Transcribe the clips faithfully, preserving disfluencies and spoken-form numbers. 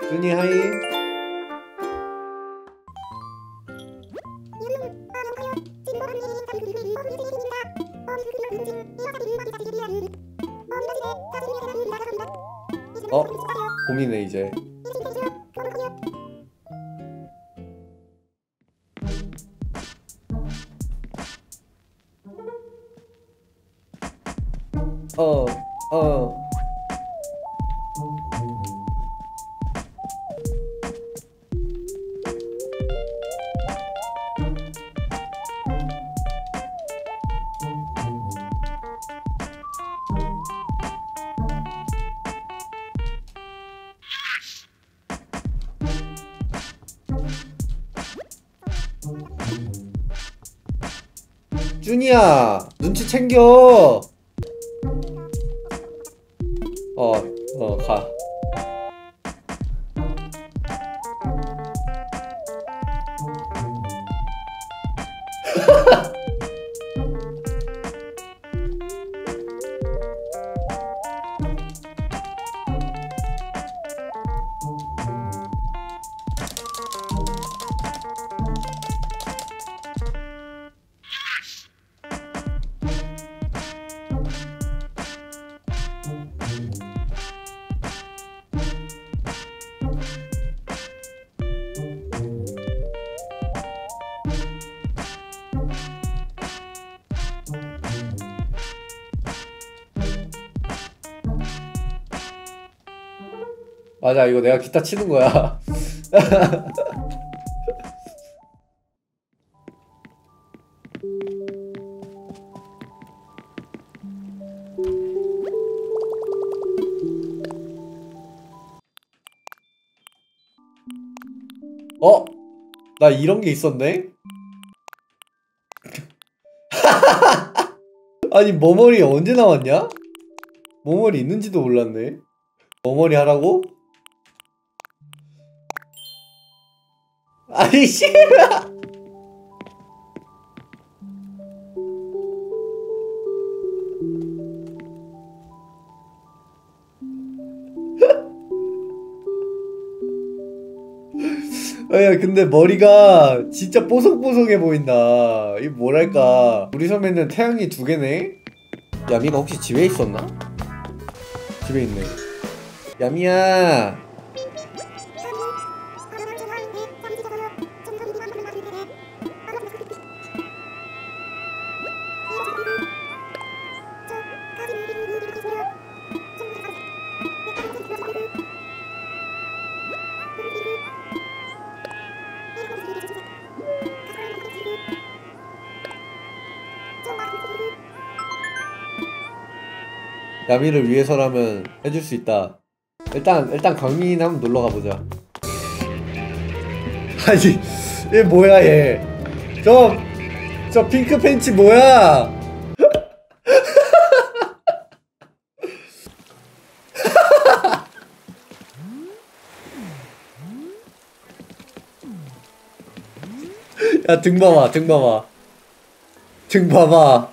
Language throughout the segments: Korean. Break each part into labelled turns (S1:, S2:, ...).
S1: 준이 하이. 어? 봄이네 이제. 어, 어. 준이야, 눈치 챙겨. 어, 어, 가. 맞아, 이거 내가 기타 치는 거야. 어? 나 이런 게 있었네? 아니, 머머리 언제 나왔냐? 머머리 있는지도 몰랐네. 머머리 하라고? 아니, 씨발! 야, 근데 머리가 진짜 뽀송뽀송해 보인다. 이 뭐랄까. 우리 섬에는 태양이 두 개네? 야미가 혹시 집에 있었나? 집에 있네. 야미야. 야미를 위해서라면 해줄 수 있다. 일단 일단 강민 한번 놀러 가보자. 아니 얘 뭐야 얘. 저 저 핑크 팬츠 뭐야? 야 등 봐봐 등 봐봐 등 봐봐.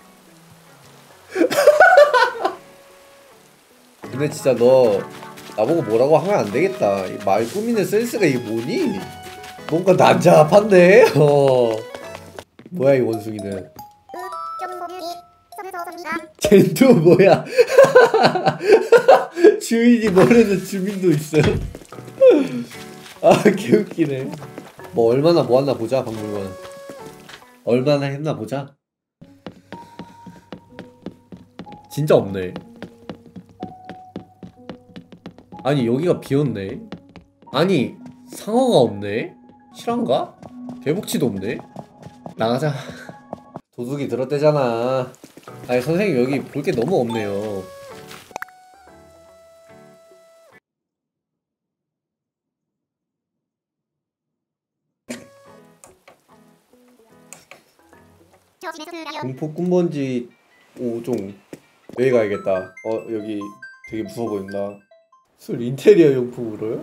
S1: 근데 진짜 너 나보고 뭐라고 하면 안 되겠다. 이 말 꾸미는 센스가 이게 뭐니? 뭔가 난잡한데? 어. 뭐야 이 원숭이는? 쟤는 또 뭐야? 주인이 모르는 주민도 있어. 아 개웃기네. 뭐 얼마나 모았나 보자. 박물관 얼마나 했나 보자. 진짜 없네. 아니 여기가 비었네. 아니 상어가 없네. 실화인가? 개복치도 없네. 나가자. 도둑이 들었대잖아. 아니 선생님 여기 볼 게 너무 없네요. 공포 꿈번지 오 종 여기 가야겠다. 어 여기 되게 무서워 보인다. 술 인테리어 용품으로요?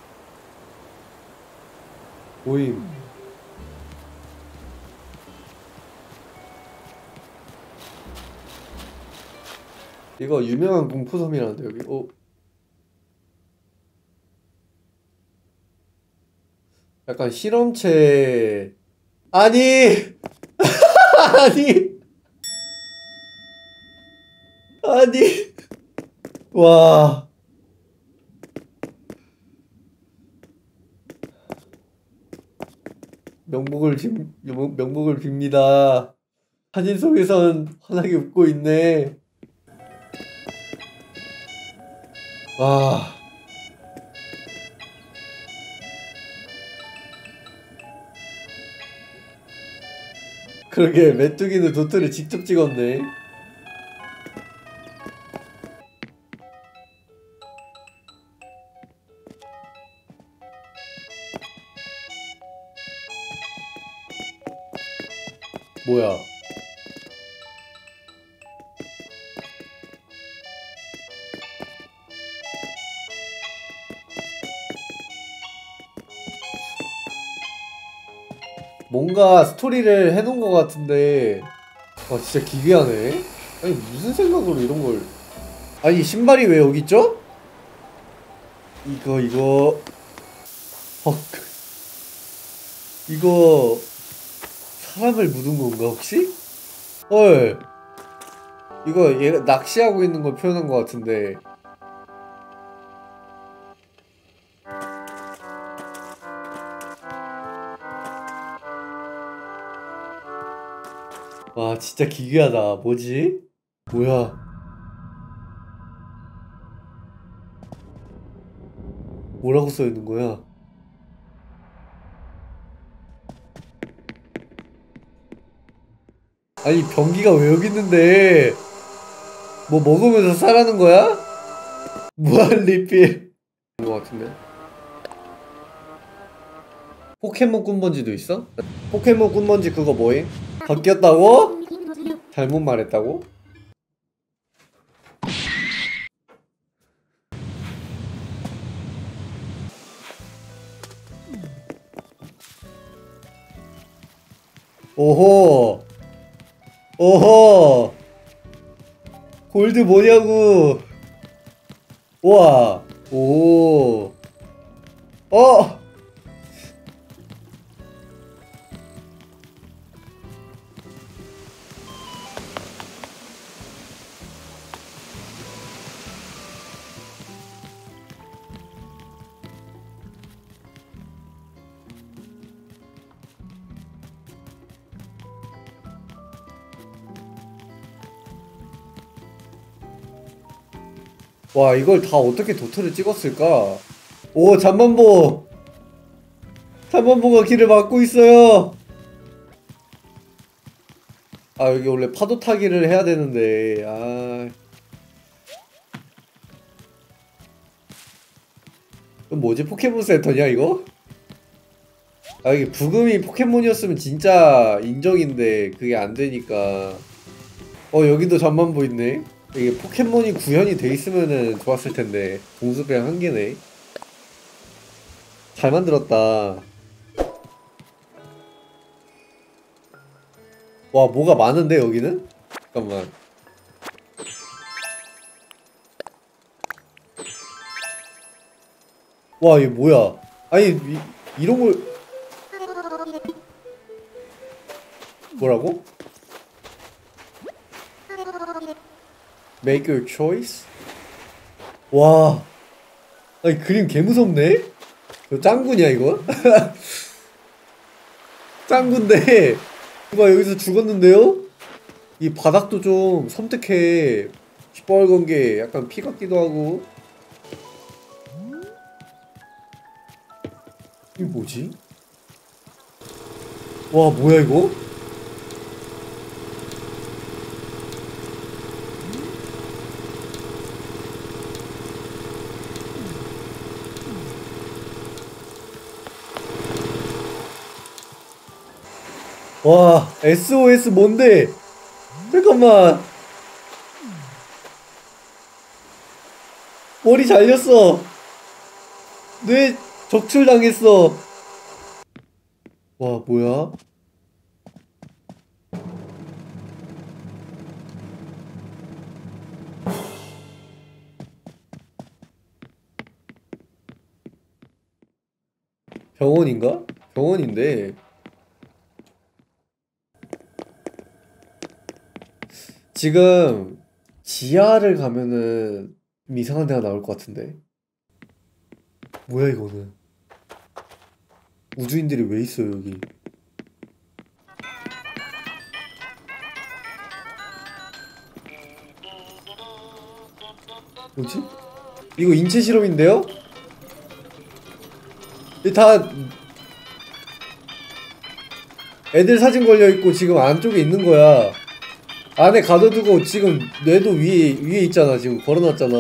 S1: 오임. 이거 유명한 공포섬이라는데 여기. 어? 약간 실험체. 아니! 아니! 아니! 와. 명복을 빕, 명- 명복을 빕니다. 사진 속에선 환하게 웃고 있네. 와. 그러게, 메뚜기는 도트를 직접 찍었네. 뭐야. 뭔가 스토리를 해놓은 것 같은데, 와, 진짜 기괴하네. 아니, 무슨 생각으로 이런 걸. 아니, 신발이 왜 여기 있죠? 이거, 이거. 헉. 이거, 사람을 묻은 건가, 혹시? 헐. 이거 얘가 낚시하고 있는 걸 표현한 것 같은데. 와, 진짜 기괴하다. 뭐지? 뭐야. 뭐라고 써있는 거야? 아니, 변기가 왜 여기 있는데? 뭐 먹으면서 살라는 거야? 무한 리필. 것 같은데. 포켓몬 꿈번지도 있어? 포켓몬 꿈번지 그거 뭐임? 바뀌었다고? 잘못 말했다고? 오호. 오호. 골드 뭐냐고. 우와. 오. 어. 와, 이걸 다 어떻게 도트를 찍었을까? 오, 잠만보. 잠만보가 길을 막고 있어요. 아, 여기 원래 파도 타기를 해야 되는데. 아. 그럼 뭐지? 포켓몬 센터냐, 이거? 아, 이게 부금이 포켓몬이었으면 진짜 인정인데 그게 안 되니까. 어, 여기도 잠만보 있네. 이게 포켓몬이 구현이 돼 있으면은 좋았을 텐데. 공수배랑 한 개네. 잘 만들었다. 와, 뭐가 많은데, 여기는? 잠깐만. 와, 이게 뭐야? 아니, 이, 이런 걸. 뭐라고? Make your choice? 와. 아니, 그림 개 무섭네? 이거 짱구냐, 이거? 짱구인데. 봐, 여기서 죽었는데요? 이 바닥도 좀 섬뜩해. 시뻘건 게 약간 피 같기도 하고. 이게 뭐지? 와, 뭐야 이거? 와, 에스오에스 뭔데? 잠깐만. 머리 잘렸어. 뇌 적출당했어. 와, 뭐야? 병원인가? 병원인데 지금 지하를 가면은 좀 이상한 데가 나올 것 같은데. 뭐야 이거는. 우주인들이 왜 있어요 여기. 뭐지? 이거 인체 실험인데요? 이 다 애들 사진 걸려있고 지금 안쪽에 있는 거야. 안에 가둬두고 지금 뇌도 위에 위에 있잖아. 지금 걸어놨잖아.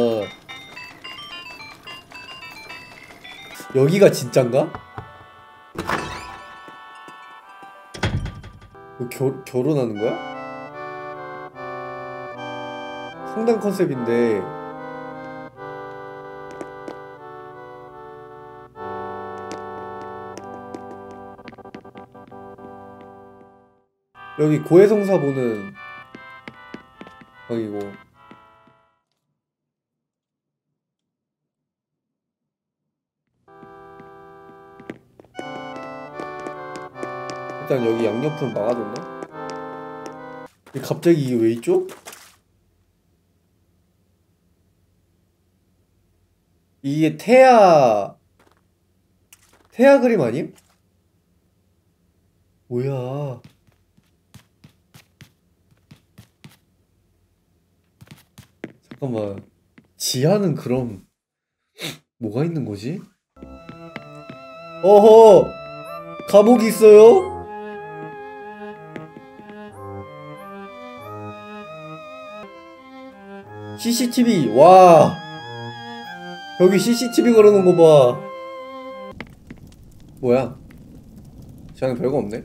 S1: 여기가 진짠가? 뭐 겨, 결혼하는 거야? 성당 컨셉인데 여기 고해성사 보는 방이고. 일단 여기 양옆은 막아뒀나? 갑자기 이게 왜 있죠? 이게 태아 태아 그림 아님? 뭐야? 잠깐만. 지하는 그럼 뭐가 있는 거지? 어허! 감옥이 있어요? 씨씨티비. 와, 여기 씨씨티비 걸어놓은 거 봐. 뭐야? 저는 별거 없네.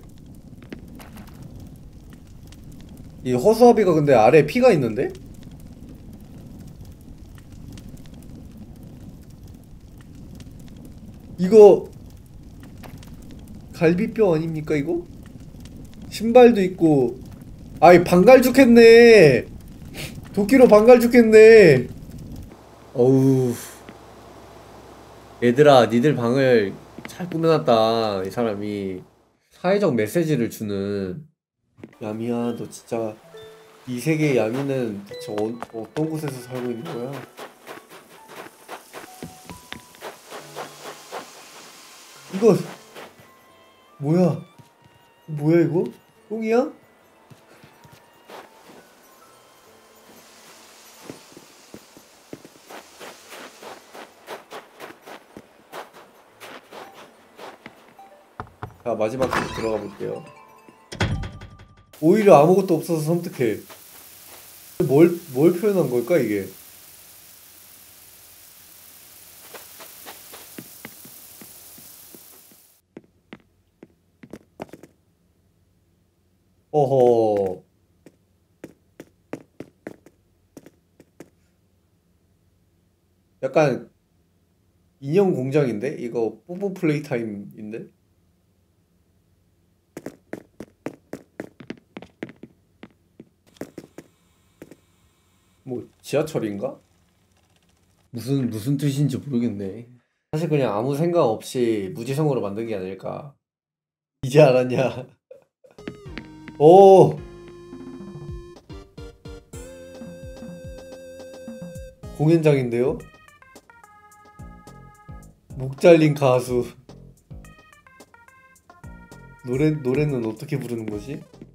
S1: 이 허수아비가 근데 아래에 피가 있는데? 이거 갈비뼈 아닙니까 이거? 신발도 있고. 아이 방갈죽했네. 도끼로 방갈죽했네. 어우. 얘들아 니들 방을 잘 꾸며놨다. 이 사람이 사회적 메시지를 주는. 야미야 너 진짜 이 세계의 야미는 대체 어, 어떤 곳에서 살고 있는 거야? 이거 뭐야? 뭐야 이거? 똥이야? 자 마지막 으로 들어가 볼게요. 오히려 아무것도 없어서 섬뜩해. 뭘, 뭘 표현한 걸까 이게? 어허. 약간 인형 공장인데? 이거 뽀뽀 플레이 타임인데? 뭐 지하철인가? 무슨 무슨 뜻인지 모르겠네. 사실 그냥 아무 생각 없이 무지성으로 만든 게 아닐까. 이제 알았냐? 오! 공연장인데요? 목 잘린 가수. 노래, 노래는 어떻게 부르는 거지?